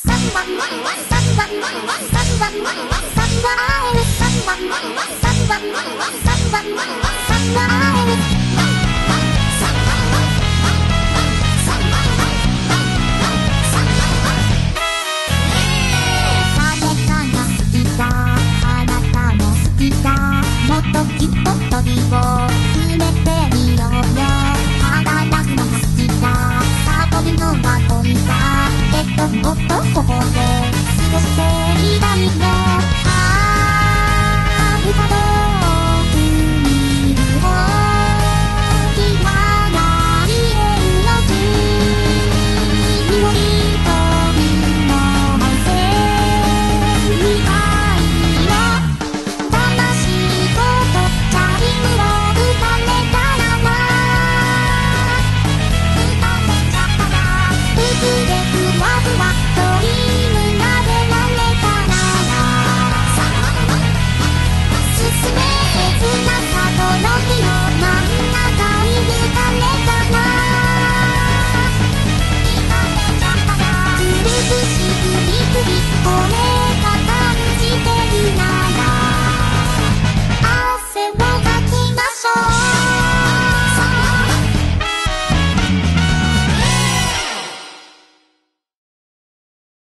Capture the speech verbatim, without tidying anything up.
もっときっと鳥を埋めてみようよ。肌だけの好きだ悟りのまといだ。えっともっとここで過ごしていたいよ。あー、歌で